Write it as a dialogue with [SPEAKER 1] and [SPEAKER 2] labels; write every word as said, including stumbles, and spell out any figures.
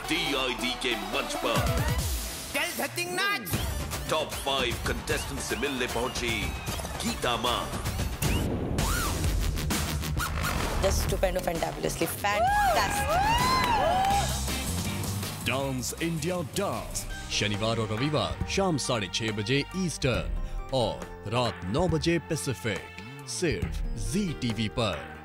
[SPEAKER 1] D I D के मंच पर
[SPEAKER 2] चल धतिंग नाच।
[SPEAKER 1] टॉप फाइव कंटेस्टेंट से मिलने पहुंची गीता मां।
[SPEAKER 3] Just stupendo, fantabulously fantastic.
[SPEAKER 4] Dance India Dance शनिवार और रविवार शाम साढ़े छह बजे ईस्टर्न और रात नौ बजे पैसिफिक, सिर्फ जी टीवी पर।